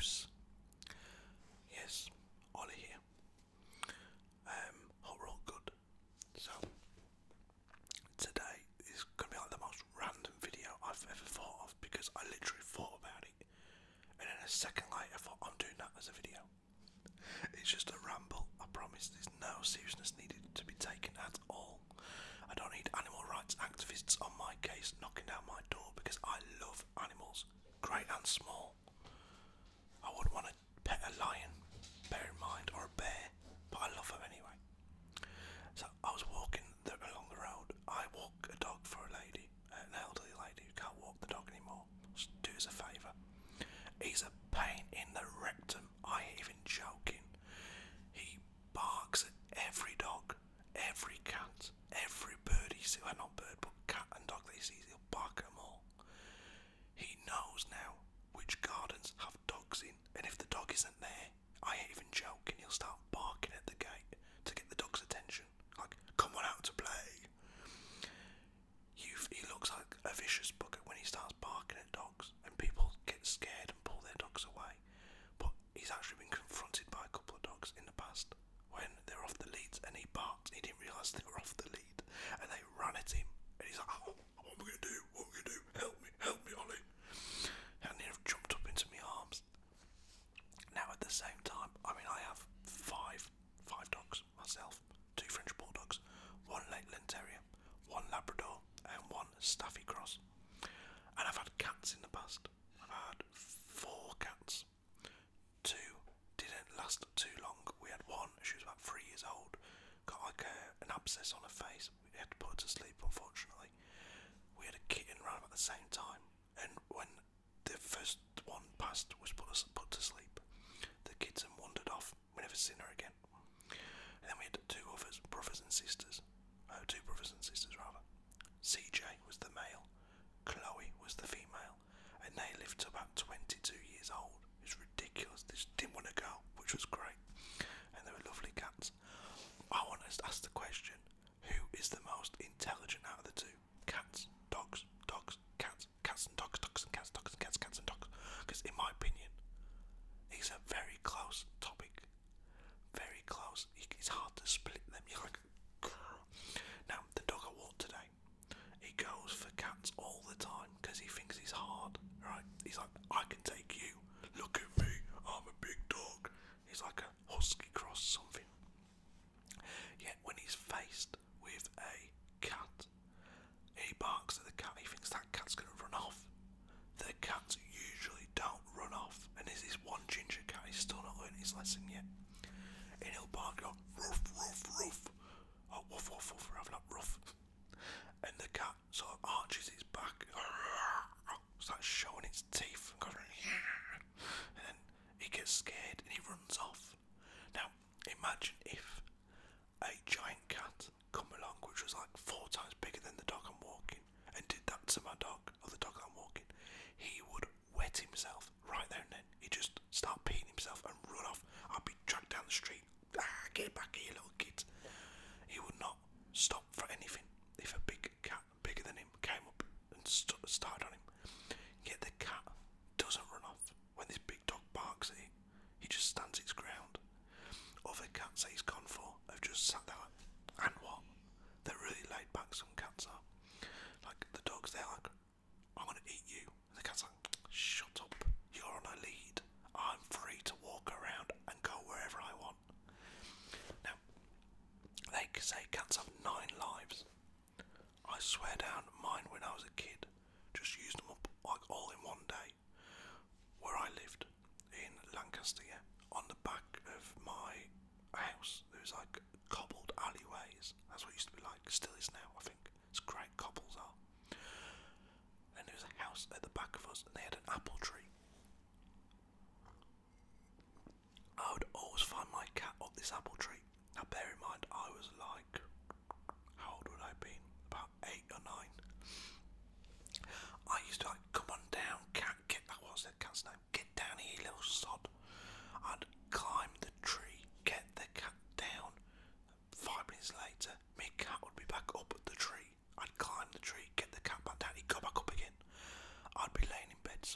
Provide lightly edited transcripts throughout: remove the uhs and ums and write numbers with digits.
Bruce. Yes, Ollie here. Hope we're all good. So, today is going to be like the most random video I've ever thought of because I literally thought about it, and then a second later I thought I'm doing that as a video. It's just a ramble, I promise. There's no seriousness needed to be taken at all. I don't need animal rights activists on my case knocking down my door because I love animals, great and small. I wouldn't want to pet a lion, bear in mind, or a bear, but I love them anyway. So I was walking along the road. I walk a dog for a lady, an elderly lady who can't walk the dog anymore. Just do us a favour. He's a pain in the rectum. I ain't even joking. He barks at every dog, every cat, every bird he sees. Well, not bird, but cat and dog that he sees. He'll bark at them all. He knows now which gardens have dogs in, and if the dog isn't there, I ain't even joking, he'll start barking at the gate to get the dog's attention. Like, come on out to play. He looks like a vicious bucket when he starts barking at dogs, and people get scared and pull their dogs away. But he's actually been confronted by a couple of dogs in the past when they were off the leads, and he barked. He didn't realise they were off the lead, and they ran at him, and he's like, "Oh, what am I going to do? What am I going to do? Help me, Ollie!" And he jumped up into my arms. Now, at the same time, I mean, I have five dogs myself, 2 French bulldogs, 1 Lakeland Terrier, 1 Labrador, and 1 Staffy Cross. And I've had cats in the past. I've had 4 cats. 2 didn't last too long. We had 1, she was about 3 years old, got like an abscess on her face. We had to put her to sleep, unfortunately. We had a kitten around about the same time, and when the first one passed, was put to sleep, the kitten wandered off. We never seen her again. And then we had 2 others, brothers and sisters. 2 brothers and sisters rather. CJ was the male, Chloe was the female, and they lived to about 22 years old. It was ridiculous. They just didn't want to go, which was great. And they were lovely cats. I want to ask the question, who is the most intelligent out of the 2? Cats, dogs, cats, cats and dogs, dogs and cats, dogs and cats, cats and dogs. Because in my opinion, it's a very close topic. Very close. It's hard to split them. You're like, now the dog I walked today, he goes for cats all the time because he thinks he's hard, right? He's like, I can take you. Look at me. I'm a big dog. He's like a husky cross something. Yet when he's faced with a cat, he barks at the cat. He thinks that cat's gonna run off. The cats usually don't run off, and there's this one ginger cat. He's still not learning his lesson yet, and he'll bark on roof, roof, roof. Oh, woof, woof, woof, rather not roof. And the cat sort of arches its back, starts showing its teeth, and goes, and then he gets scared and he runs off. Now, imagine if a giant cat come along, which was like 4 times bigger than the dog I'm walking, and did that to my dog, or the dog I'm walking. He would wet himself right there and then. He'd just start peeing himself and run off. I'd be dragged down the street. Get back here, little kid. He would not stop for anything if a big cat bigger than him came up and started on him. Yet the cat doesn't run off. When this big dog barks at it, he just stands its ground. Other cats that he's gone for have just sat there like, and what? They're really laid back, some cats are. Like the dogs, they're like, I'm gonna eat you. And the cat's like, shut up, you're on a lead. I'm free to walk around and go wherever I want. Now, they say cats have 9 lives. I swear down, mine when I was a kid just used them up like all in one day. Where I lived in Lancaster, yeah, on the back of my house, there was like cobbled alleyways. That's what it used to be like. Still is now, I think. It's great, cobbles are. And there was a house at the back of us, and they had an apple tree. I would always find my cat up this apple tree. Now bear in mind, I was like, how old would I have been? About 8 or 9. I used to like, come on down, cat, get that. What's that cat's name? Get down here, little sod. I'd climb the tree, get the cat down. 5 minutes later, my cat would be back up at the tree. I'd climb the tree, get the cat back down. He'd go back up again. I'd be laying in bed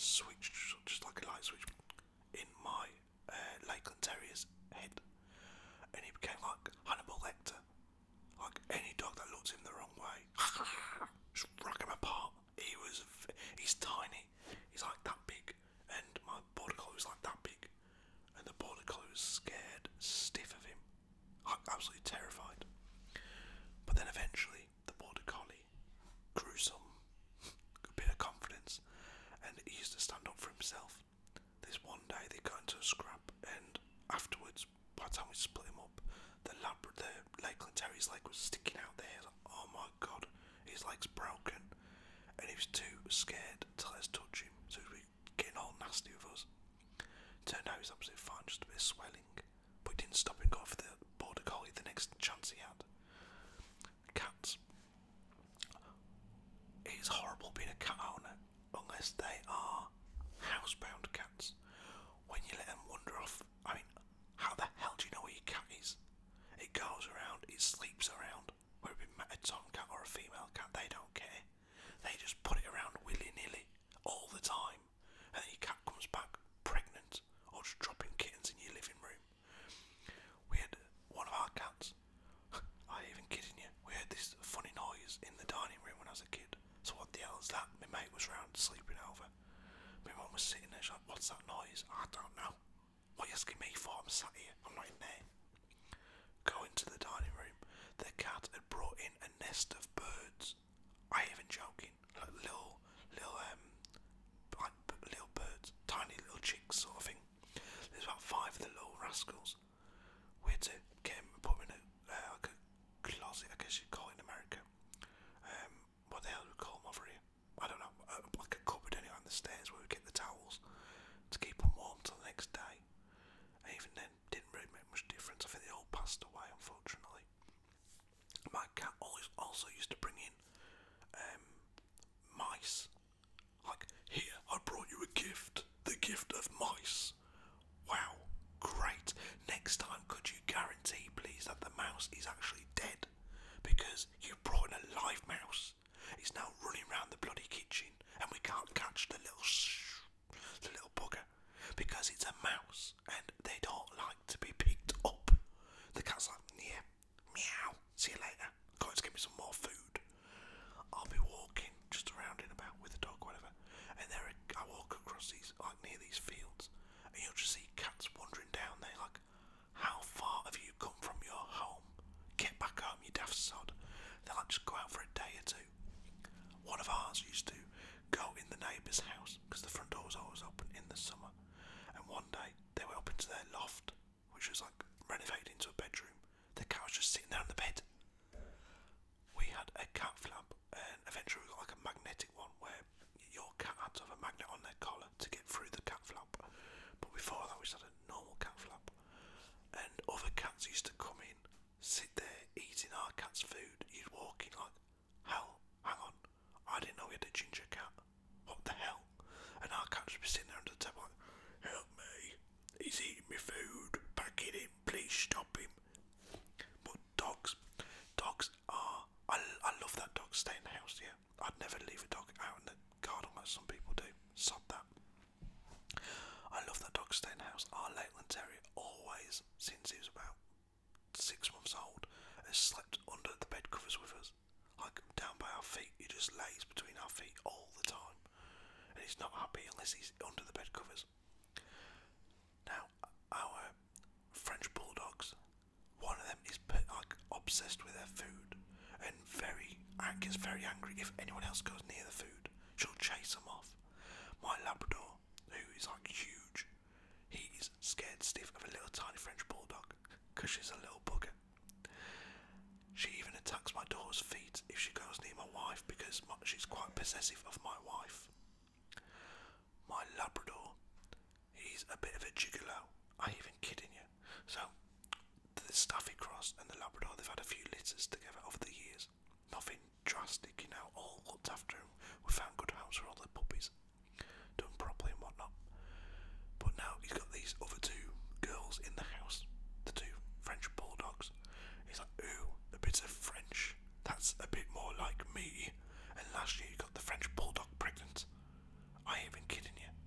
switched, just like a light switch, in my Lakeland Terrier's head, and he became like Hannibal Lecter. Like any dog that looked him the wrong way, just rug him apart. He's tiny. He's like that big, and my border collie was like that big, and the border collie was scared stiff of him, like absolutely terrified. But then eventually, the border collie grew a bit of confidence, and he used to stand up for himself. This one day they got into a scrap, and afterwards, by the time we split him up, the Lakeland Terrier's leg was sticking out there. Like, oh my god, his leg's broken, and he was too scared to let us touch him, so he was getting all nasty with us. Turned out he was absolutely fine, just a bit of swelling, but it didn't stop him going for the border collie the next chance he had. Cats. It is horrible being a cat owner unless they are housebound cats. When you let them wander off, I mean, how the hell do you know where your cat is? It goes around, it sleeps around. Whether it be a tomcat or a female cat, they don't care. They just put it around willy-nilly all the time, and then your cat comes back pregnant or just dropping kittens in your living room. We had one of our cats. I ain't even kidding you. We heard this funny noise in the dining room when I was a kid. So what the hell is that? My mate was round sleeping over. My mum was sitting there, she's like, what's that noise? I don't know. What are you asking me for? I'm sat here. I'm not in there. Go into the dining room. The cat had brought in a nest of birds. I ain't even joking. Like little birds. Tiny little chicks sort of thing. There's about 5 of the little rascals. We had to get him and put him in like a closet, I guess you'd call it in America. What the hell do we call them over here? I don't know, like a cupboard anyway on the stairs where we get the towels to keep them warm till the next day. And even then, didn't really make much difference. I think they all passed away, unfortunately. My cat also used to bring in mice. Like, here, I brought you a gift. The gift of mice. Wow, great. Next time, could you guarantee, please, that the mouse is actually dead? Because you brought in a live mouse. It's now running around the bloody kitchen, and we can't catch the little bugger because it's a mouse, and they don't like to be picked up. The cat's like, yeah, meow. See you later. Got to get me some more food. I'll be walking just around and about with the dog, whatever, and I walk across these, like near these fields, and you'll just see cats wandering down there. Like, how far have you come from your home? Get back home, you daft sod. They'll like just go out for a day or two. One of ours used to go in the neighbour's house because the front door was always open in the summer. And one day they went up into their loft, which was like renovated into a bedroom. The cat was just sitting there on the bed. We had a cat flap, and eventually we got like a magnetic one where your cat had to have a magnet on their collar to get through the cat flap. But before that we just had a normal cat flap. And other cats used to come in, sit there eating our cat's food. You'd walk in like, hell, hang on, I didn't know we had a ginger cat. What the hell? And our cat would be sitting there under the table like, help me, he's eating my food, back it in, please stop him. But dogs are, I love that dogs stay in the house, yeah. I'd never leave a dog out in the garden like some people do. Sod that. I love that dogs stay in the house. Our Lakeland Terrier always, since he was about 6 months old, has slept under the bed covers with us. Like down by our feet, he just lays between our feet all the time. And he's not happy unless he's under the bed covers. Now, our French bulldogs, one of them is like obsessed with their food and gets very angry if anyone else goes near the food. She'll chase them off. My Labrador, who is like huge, he is scared stiff of a little tiny French bulldog because she's a little bugger. She even attacks my daughter's feet if she goes near my wife because she's quite possessive of my wife. My Labrador, he's a bit of a gigolo. I ain't even kidding you. So, the Staffy Cross and the Labrador, they've had a few litters together over the years. Nothing drastic, you know, all looked after him. We found good homes for all the puppies, done properly and whatnot. But now he's got these other 2 girls in the house, the 2 French bulldogs. He's like, ooh, a bit of French. That's a bit more like me. And last year you got the French bulldog pregnant. I ain't even kidding you.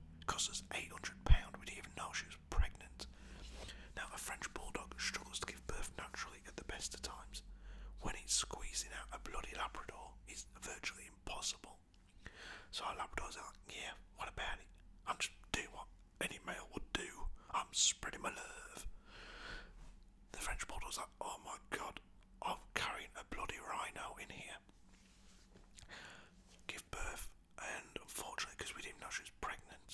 Labrador is virtually impossible. So our Labrador's like, yeah, what about it? I'm just doing what any male would do. I'm spreading my love. The French Bulldog's like, oh my god, I'm carrying a bloody rhino in here. Give birth, and unfortunately, because we didn't know she was pregnant,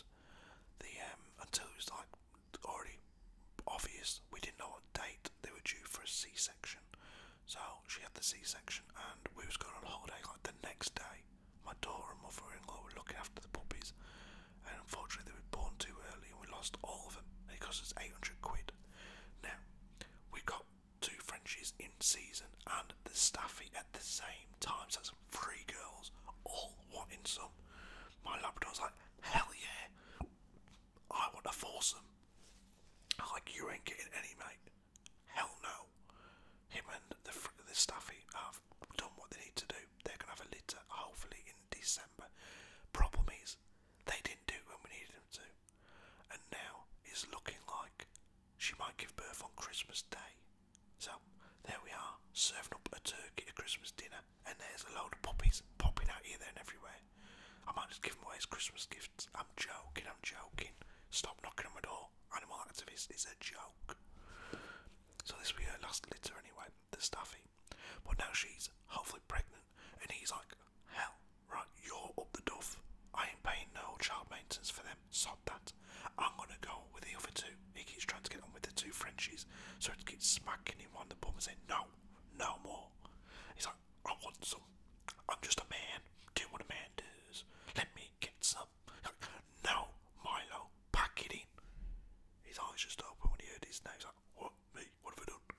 until it was like already obvious, we didn't know what date they were due for a C-section. So she had the C-section, and we was going on holiday like the next day. My daughter and mother-in-law were looking after the puppies, and unfortunately they were born too early, and we lost all of them. And it cost us 800 quid. Now we got 2 Frenchies in season and the Staffy at the same time. So that's 3 girls all wanting some. My Labrador's like, hell yeah, I want a foursome. I'm like, you ain't getting any, mate. Hell no. Him and the Staffy have done what they need to do. They're going to have a litter, hopefully in December. Problem is, they didn't do it when we needed them to. And now it's looking like she might give birth on Christmas Day. So, there we are, serving up a turkey at Christmas dinner, and there's a load of puppies popping out here, there and everywhere. I might just give them away as Christmas gifts. I'm joking. Stop knocking on my door. Animal activist, it's a joke. So this will be her last litter anyway, the Staffy. But now she's hopefully pregnant, and he's like, hell, right, you're up the duff. I ain't paying no child maintenance for them, sod that. I'm gonna go with the other 2. He keeps trying to get on with the 2 Frenchies, so he keeps smacking him on the bum and saying, no, no more. He's like, I want some. I'm just a man, doing what a man does. Let me get some. Like, no, Milo, pack it in. His eyes just opened when he heard his name. He's like, what, me? What have I done?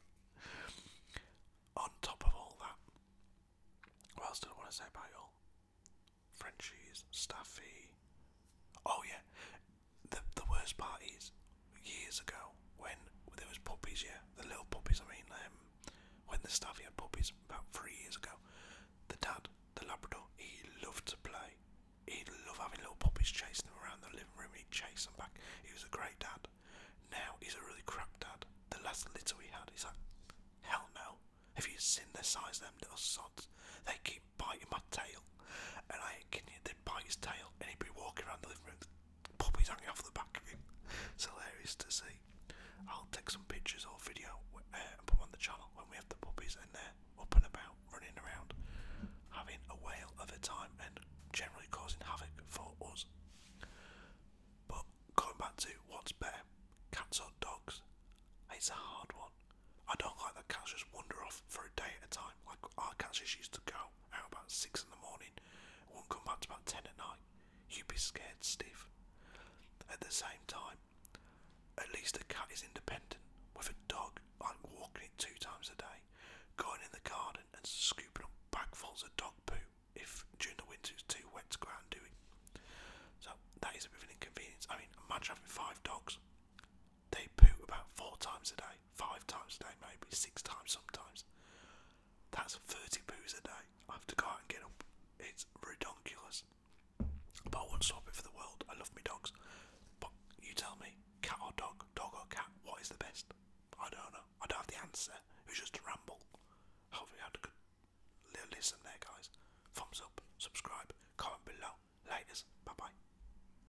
On top of all that, what else did I want to say about y'all? Frenchies, Staffy. Oh yeah, the worst part is, years ago, when there was puppies, yeah, the little puppies, I mean, when the Staffy had puppies, about 3 years ago, the dad, the Labrador, he loved to play. He'd love having little puppies chasing him around the living room, he'd chase them back. He was a great dad. Now, he's a really crap dad. The last litter we had, he's like, hell no. Have you seen the size of them little sods? They keep biting my tail. And I ain't kidding you, they'd bite his tail, and he'd be walking around the living room, puppies hanging off the back of him. It's hilarious to see. I'll take some pictures or video and put them on the channel when we have the puppies, and they're up and about, running around, having a whale of a time, and generally causing havoc for us. But going back to what's better, cats or dogs, it's a hard one. I don't like that cats just wander off for a day at a time. Like our cats just used to go out about 6 in the morning, and won't come back to about 10 at night. You'd be scared stiff. At the same time, at least a cat is independent. With a dog, like walking it 2 times a day, going in the garden and scooping up bagfuls of dog poo if during the winter it's too wet to go out and do it. So that is a bit of an inconvenience. I mean, imagine having 5 dogs. They poo about 4 times a day, 5 times a day, maybe 6 times sometimes. That's 30 poos a day. I have to go out and get them. It's ridiculous. But I won't swap it for the world. I love my dogs. But you tell me, cat or dog or cat, what is the best? I don't know. I don't have the answer. It was just a ramble. Hopefully you had a good little listen there, guys. Thumbs up, subscribe, comment below. Laters.